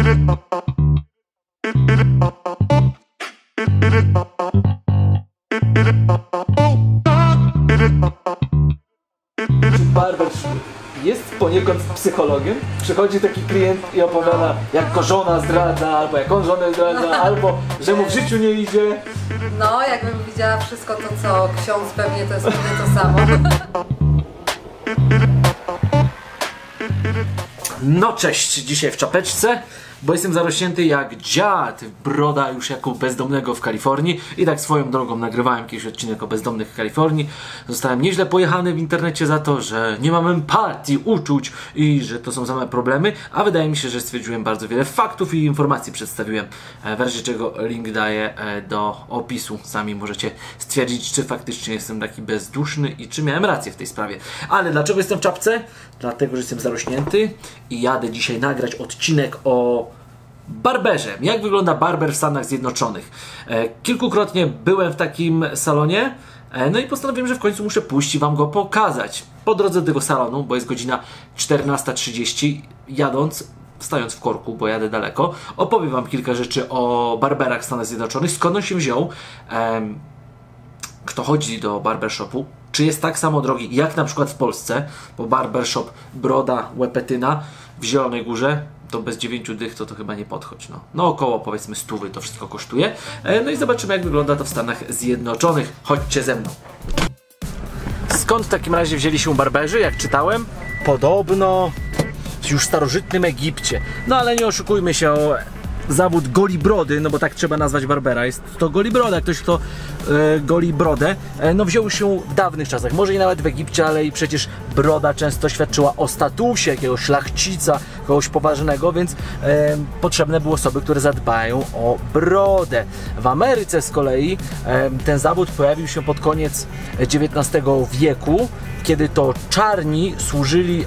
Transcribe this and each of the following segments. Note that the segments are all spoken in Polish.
Barber jest poniekąd psychologiem. Przychodzi taki klient i opowiada, jak go żona zdradza, albo jak on żonę zdradza, albo że mu w życiu nie idzie. No, jakbym widziała wszystko to, co ksiądz, pewnie to jest pewnie to samo. No cześć, dzisiaj w czapeczce, bo jestem zarośnięty jak dziad, broda już jako bezdomnego w Kalifornii i tak swoją drogą nagrywałem kiedyś odcinek o bezdomnych w Kalifornii. Zostałem nieźle pojechany w internecie za to, że nie mam empatii, uczuć i że to są same problemy, a wydaje mi się, że stwierdziłem bardzo wiele faktów i informacji przedstawiłem, w razie czego link daję do opisu. Sami możecie stwierdzić, czy faktycznie jestem taki bezduszny i czy miałem rację w tej sprawie. Ale dlaczego jestem w czapce? Dlatego, że jestem zarośnięty i jadę dzisiaj nagrać odcinek o barberze. Jak wygląda barber w Stanach Zjednoczonych? Kilkukrotnie byłem w takim salonie, no i postanowiłem, że w końcu muszę pójść i wam go pokazać. Po drodze do tego salonu, bo jest godzina 14:30, stając w korku, bo jadę daleko, opowiem wam kilka rzeczy o barberach w Stanach Zjednoczonych, skąd on się wziął, kto chodzi do barbershopu, czy jest tak samo drogi jak na przykład w Polsce, bo barbershop Broda Łepetyna w Zielonej Górze to bez 9 dych to chyba nie podchodź. No około powiedzmy 100 to wszystko kosztuje. No i zobaczymy, jak wygląda to w Stanach Zjednoczonych. Chodźcie ze mną. Skąd w takim razie wzięli się barberzy, jak czytałem? Podobno już w starożytnym Egipcie. No ale nie oszukujmy się, zawód goli brody, no bo tak trzeba nazwać barbera, jest to goli broda, ktoś kto goli brodę, no wziął się w dawnych czasach, może i nawet w Egipcie, ale i przecież broda często świadczyła o statusie jakiegoś szlachcica, kogoś poważnego, więc potrzebne były osoby, które zadbają o brodę. W Ameryce z kolei ten zawód pojawił się pod koniec XIX wieku, kiedy to czarni służyli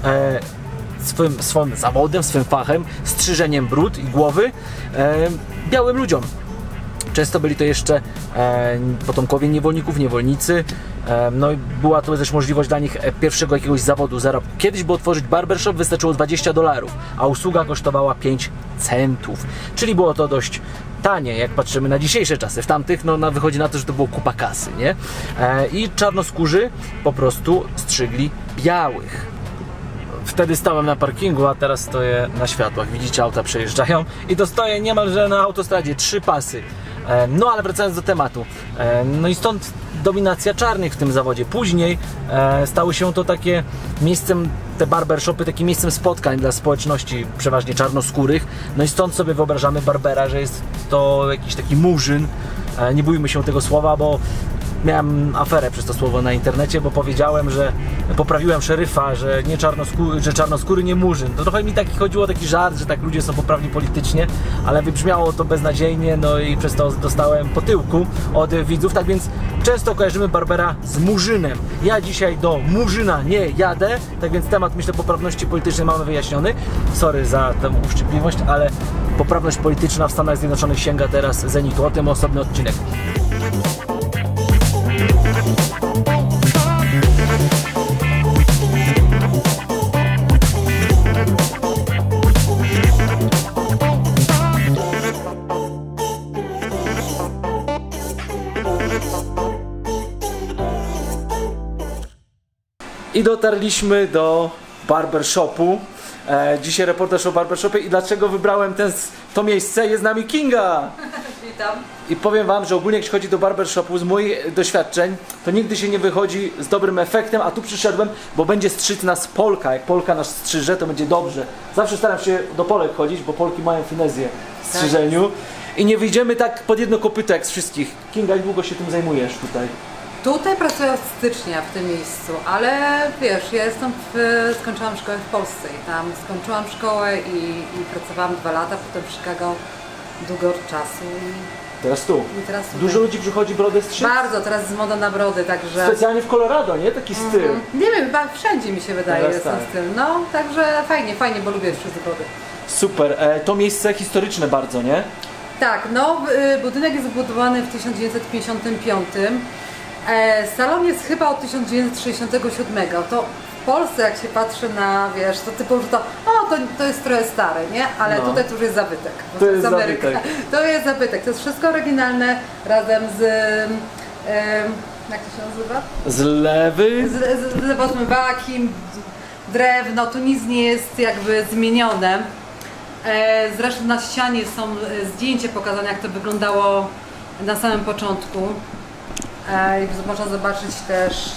swoim zawodem, swym fachem, strzyżeniem bród i głowy białym ludziom. Często byli to jeszcze potomkowie niewolników, niewolnicy. No i była to też możliwość dla nich pierwszego jakiegoś zawodu, zarobku. Kiedyś, by otworzyć barbershop, wystarczyło $20, a usługa kosztowała 5 centów. Czyli było to dość tanie, jak patrzymy na dzisiejsze czasy. W tamtych no, wychodzi na to, że to było kupa kasy, nie? I czarnoskórzy po prostu strzygli białych. Wtedy stałem na parkingu, a teraz stoję na światłach. Widzicie, auta przejeżdżają i to stoję niemalże na autostradzie, 3 pasy. No ale wracając do tematu. No i stąd dominacja czarnych w tym zawodzie. Później stały się to takie miejscem, te barbershopy, takim miejscem spotkań dla społeczności przeważnie czarnoskórych. No i stąd sobie wyobrażamy barbera, że jest to jakiś taki murzyn. Nie bójmy się tego słowa, bo miałem aferę przez to słowo na internecie, bo powiedziałem, że poprawiłem szeryfa, że nie czarnoskóry nie murzyn. To trochę mi taki chodziło, taki żart, że tak ludzie są poprawni politycznie, ale wybrzmiało to beznadziejnie, no i przez to dostałem po tyłku od widzów, tak więc często kojarzymy barbera z murzynem. Ja dzisiaj do murzyna nie jadę, tak więc temat, myślę, poprawności politycznej mamy wyjaśniony. Sorry za tę uszczypliwość, ale poprawność polityczna w Stanach Zjednoczonych sięga teraz zenitu. O tym osobny odcinek. I dotarliśmy do barbershopu. Dzisiaj reportaż o barbershopie. I dlaczego wybrałem to miejsce? Jest z nami Kinga! Witam. I powiem wam, że ogólnie jeśli chodzi do barbershopu, z moich doświadczeń, to nigdy się nie wychodzi z dobrym efektem, a tu przyszedłem, bo będzie strzyc nas Polka. Jak Polka nas strzyże, to będzie dobrze. Zawsze staram się do Polek chodzić, bo Polki mają finezję w strzyżeniu. I nie wyjdziemy tak pod jedno kopyto jak z wszystkich. Kinga, jak długo się tym zajmujesz tutaj? Tutaj pracuję od stycznia w tym miejscu, ale wiesz, ja skończyłam szkołę w Polsce i tam skończyłam szkołę i pracowałam 2 lata, potem w Chicago długo czasu Teraz tu. i teraz tutaj. Dużo ludzi przychodzi brodę strzyc? Bardzo, teraz jest moda na brody, także... Specjalnie w Colorado, nie? Taki styl. Nie wiem, chyba wszędzie mi się wydaje, Teraz jest ten tak. styl. No, także fajnie, bo lubię wszyscy brody. Super. To miejsce historyczne bardzo, nie? Tak, no, budynek jest zbudowany w 1955. Salon jest chyba od 1967. To w Polsce, jak się patrzy na, wiesz, to typu, że to to jest trochę stare, nie? Ale No. tutaj to już jest zabytek. To jest Ameryka. zabytek. To jest zabytek. To jest wszystko oryginalne razem z... jak to się nazywa? Zlewy. Z podmywakiem, drewno, tu nic nie jest jakby zmienione. Zresztą na ścianie są zdjęcia pokazane, jak to wyglądało na samym początku. Można zobaczyć też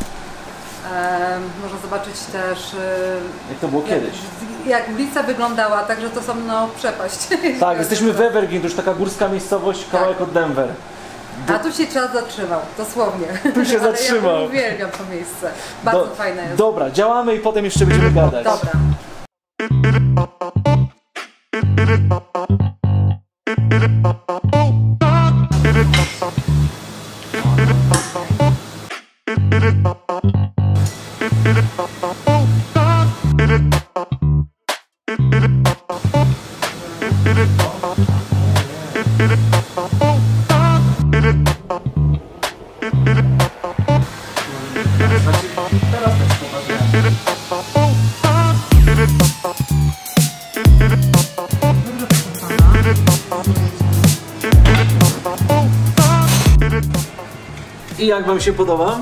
Jak to było kiedyś. jak ulica wyglądała, także to są no przepaść. Tak, jesteśmy w Evergreen, to już taka górska miejscowość, kawałek od Denver. A tu się czas zatrzymał, dosłownie. Tu się Ale zatrzymał. Ja uwielbiam to miejsce. Bardzo fajne jest. Dobra, działamy i potem jeszcze będziemy gadać. Dobra. I jak wam się podoba?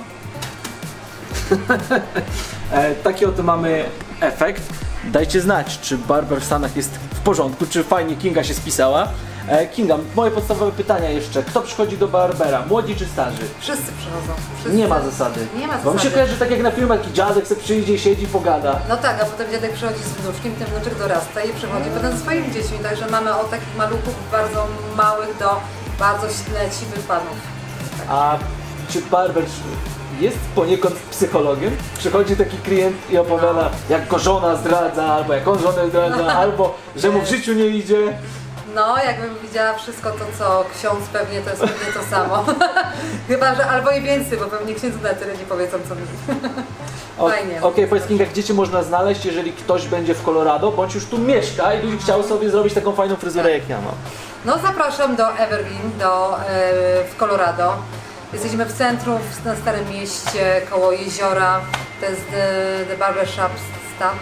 Taki oto mamy efekt. Dajcie znać, czy barber w Stanach jest w porządku, czy fajnie Kinga się spisała. Kinga, moje podstawowe pytania jeszcze. Kto przychodzi do barbera? Młodzi czy starzy? Wszyscy przychodzą. Wszyscy. Nie ma zasady. Nie ma Bo mi się zasady. kojarzy tak jak na filmach, taki dziadek sobie przyjdzie, siedzi, pogada. No tak, a potem dziadek przychodzi z wnuczkiem, ten wnuczek dorasta i przychodzi potem ze swoimi dziećmi. Także mamy od takich maluchów bardzo małych do bardzo leciwych panów. A czy barber jest poniekąd psychologiem? Przychodzi taki klient i opowiada, jak go żona zdradza, albo jak on żonę zdradza, albo że mu w życiu nie idzie. No, jakbym widziała wszystko to, co ksiądz pewnie, to jest pewnie to samo. Chyba, że albo i więcej, bo pewnie księdzu na tyle nie powiedzą, co mi. Fajnie. Okej, powiedz Kinga, gdzie Cię można znaleźć, jeżeli ktoś będzie w Colorado, bądź już tu mieszka i chciał sobie zrobić taką fajną fryzurę jak ja mam. No, zapraszam do Evergreen, w Colorado. Jesteśmy w centrum, na Starym Mieście, koło jeziora. To jest The Barber Shop Stop.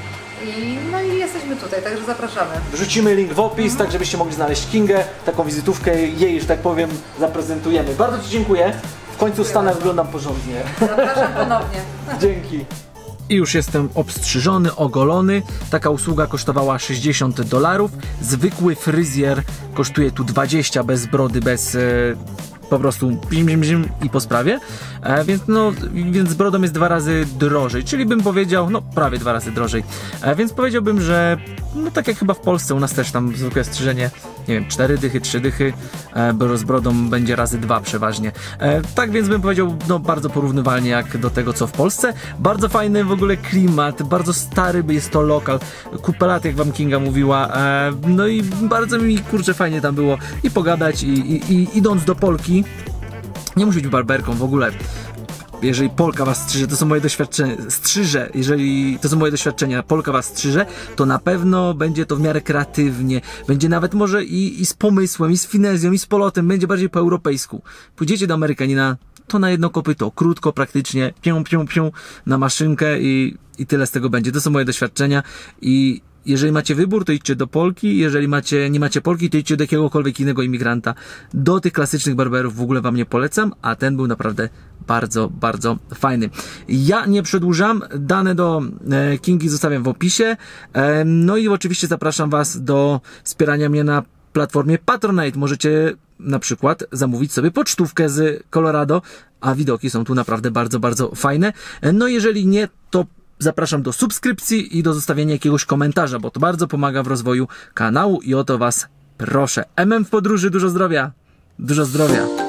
No i jesteśmy tutaj, także zapraszamy. Wrzucimy link w opis, tak żebyście mogli znaleźć Kingę, taką wizytówkę jej, że tak powiem, zaprezentujemy. Bardzo Ci dziękuję. W końcu w Stanach wyglądam porządnie. Zapraszam ponownie. Dzięki. I już jestem obstrzyżony, ogolony. Taka usługa kosztowała $60. Zwykły fryzjer kosztuje tu 20 bez brody, bez po prostu i po sprawie. Więc z brodą jest 2 razy drożej, czyli bym powiedział, no prawie 2 razy drożej. Więc powiedziałbym, że no tak jak chyba w Polsce, u nas też tam zwykłe strzyżenie, nie wiem, 4 dychy, 3 dychy, z brodą będzie razy 2 przeważnie. Tak więc bym powiedział, no bardzo porównywalnie jak do tego, co w Polsce. Bardzo fajny w ogóle klimat, bardzo stary jest to lokal, kupę lat, jak wam Kinga mówiła, no i bardzo mi, kurczę, fajnie tam było i pogadać i idąc do Polki, nie musi być barberką w ogóle. Jeżeli Polka was strzyże, to są moje doświadczenia, jeżeli to są moje doświadczenia, Polka was strzyże, to na pewno będzie to w miarę kreatywnie, będzie nawet może i z pomysłem, i z finezją, i z polotem, będzie bardziej po europejsku. Pójdziecie do Amerykanina, to na jedno kopyto, krótko, praktycznie, pią, na maszynkę i tyle z tego będzie. To są moje doświadczenia i jeżeli macie wybór, to idźcie do Polki, jeżeli nie macie Polki, to idźcie do jakiegokolwiek innego imigranta. Do tych klasycznych barberów w ogóle wam nie polecam, a ten był naprawdę bardzo, bardzo fajny. Ja nie przedłużam, dane do Kingi zostawiam w opisie, no i oczywiście zapraszam was do wspierania mnie na platformie Patronite. Możecie na przykład zamówić sobie pocztówkę z Colorado, a widoki są tu naprawdę bardzo, bardzo fajne. No jeżeli nie, to zapraszam do subskrypcji i do zostawienia jakiegoś komentarza, bo to bardzo pomaga w rozwoju kanału i o to was proszę. MM w podróży, dużo zdrowia! Dużo zdrowia!